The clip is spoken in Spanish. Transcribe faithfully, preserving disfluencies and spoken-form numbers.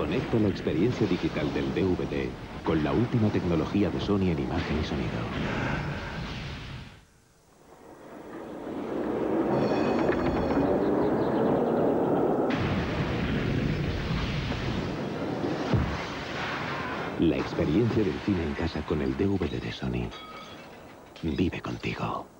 Conecta la experiencia digital del D V D con la última tecnología de Sony en imagen y sonido. La experiencia del cine en casa con el D V D de Sony vive contigo.